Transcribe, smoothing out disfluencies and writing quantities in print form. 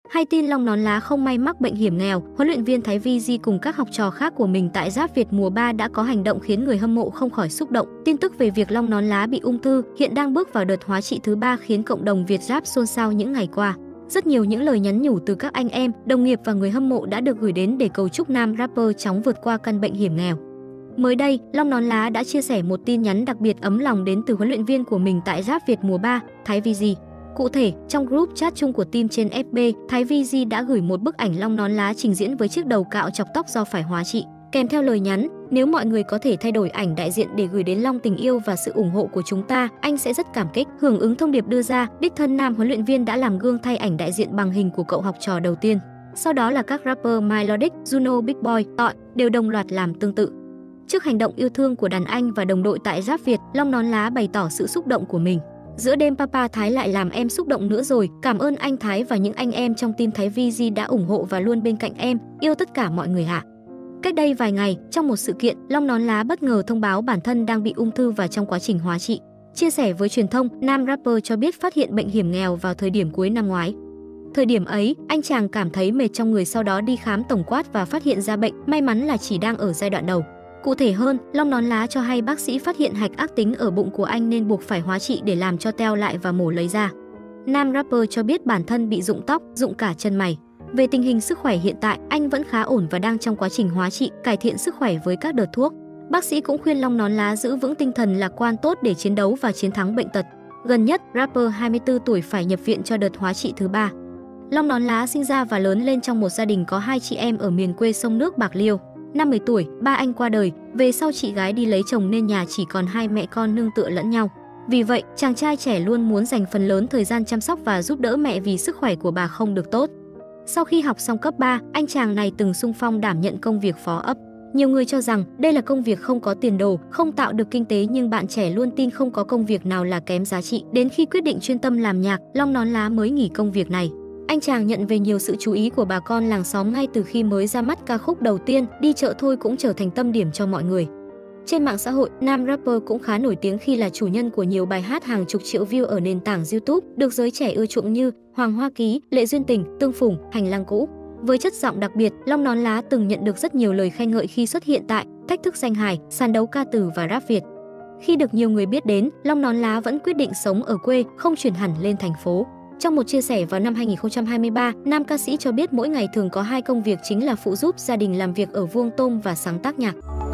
Hay tin Long Nón Lá không may mắc bệnh hiểm nghèo, huấn luyện viên Thái Vi Di cùng các học trò khác của mình tại Giáp Việt mùa 3 đã có hành động khiến người hâm mộ không khỏi xúc động. Tin tức về việc Long Nón Lá bị ung thư hiện đang bước vào đợt hóa trị thứ 3 khiến cộng đồng Việt Giáp xôn xao những ngày qua. Rất nhiều những lời nhắn nhủ từ các anh em, đồng nghiệp và người hâm mộ đã được gửi đến để cầu chúc nam rapper chóng vượt qua căn bệnh hiểm nghèo. Mới đây, Long Nón Lá đã chia sẻ một tin nhắn đặc biệt ấm lòng đến từ huấn luyện viên của mình tại Giáp Việt mùa 3, Thái Vi Di. Cụ thể, trong group chat chung của team trên FB, Thái Vi Di đã gửi một bức ảnh Long Nón Lá trình diễn với chiếc đầu cạo chọc tóc do phải hóa trị, kèm theo lời nhắn: nếu mọi người có thể thay đổi ảnh đại diện để gửi đến Long tình yêu và sự ủng hộ của chúng ta, anh sẽ rất cảm kích. Hưởng ứng thông điệp đưa ra, đích thân nam huấn luyện viên đã làm gương thay ảnh đại diện bằng hình của cậu học trò đầu tiên. Sau đó là các rapper Melodic, Juno, Big Boy, Tội đều đồng loạt làm tương tự. Trước hành động yêu thương của đàn anh và đồng đội tại Giáp Việt, Long Nón Lá bày tỏ sự xúc động của mình. Giữa đêm Papa Thái lại làm em xúc động nữa rồi, cảm ơn anh Thái và những anh em trong team Thái Vi Di đã ủng hộ và luôn bên cạnh em, yêu tất cả mọi người ạ. Cách đây vài ngày, trong một sự kiện, Long Nón Lá bất ngờ thông báo bản thân đang bị ung thư và trong quá trình hóa trị. Chia sẻ với truyền thông, nam rapper cho biết phát hiện bệnh hiểm nghèo vào thời điểm cuối năm ngoái. Thời điểm ấy, anh chàng cảm thấy mệt trong người, sau đó đi khám tổng quát và phát hiện ra bệnh, may mắn là chỉ đang ở giai đoạn đầu. Cụ thể hơn, Long Nón Lá cho hay bác sĩ phát hiện hạch ác tính ở bụng của anh nên buộc phải hóa trị để làm cho teo lại và mổ lấy ra. Nam rapper cho biết bản thân bị rụng tóc, rụng cả chân mày. Về tình hình sức khỏe hiện tại, anh vẫn khá ổn và đang trong quá trình hóa trị, cải thiện sức khỏe với các đợt thuốc. Bác sĩ cũng khuyên Long Nón Lá giữ vững tinh thần lạc quan tốt để chiến đấu và chiến thắng bệnh tật. Gần nhất, rapper 24 tuổi phải nhập viện cho đợt hóa trị thứ 3. Long Nón Lá sinh ra và lớn lên trong một gia đình có 2 chị em ở miền quê sông nước Bạc Liêu. Năm 10 tuổi, ba anh qua đời, về sau chị gái đi lấy chồng nên nhà chỉ còn 2 mẹ con nương tựa lẫn nhau. Vì vậy, chàng trai trẻ luôn muốn dành phần lớn thời gian chăm sóc và giúp đỡ mẹ vì sức khỏe của bà không được tốt. Sau khi học xong cấp 3, anh chàng này từng xung phong đảm nhận công việc phó ấp. Nhiều người cho rằng đây là công việc không có tiền đồ, không tạo được kinh tế, nhưng bạn trẻ luôn tin không có công việc nào là kém giá trị. Đến khi quyết định chuyên tâm làm nhạc, Long Nón Lá mới nghỉ công việc này. Anh chàng nhận về nhiều sự chú ý của bà con làng xóm ngay từ khi mới ra mắt ca khúc đầu tiên, Đi chợ thôi cũng trở thành tâm điểm cho mọi người. Trên mạng xã hội, nam rapper cũng khá nổi tiếng khi là chủ nhân của nhiều bài hát hàng chục triệu view ở nền tảng YouTube, được giới trẻ ưa chuộng như Hoàng Hoa Ký, Lệ Duyên Tình, Tương Phùng, Hành Lang Cũ. Với chất giọng đặc biệt, Long Nón Lá từng nhận được rất nhiều lời khen ngợi khi xuất hiện tại Thách thức danh hài, sàn đấu ca từ và rap Việt. Khi được nhiều người biết đến, Long Nón Lá vẫn quyết định sống ở quê, không chuyển hẳn lên thành phố. Trong một chia sẻ vào năm 2023, nam ca sĩ cho biết mỗi ngày thường có 2 công việc chính là phụ giúp gia đình làm việc ở vuông tôm và sáng tác nhạc.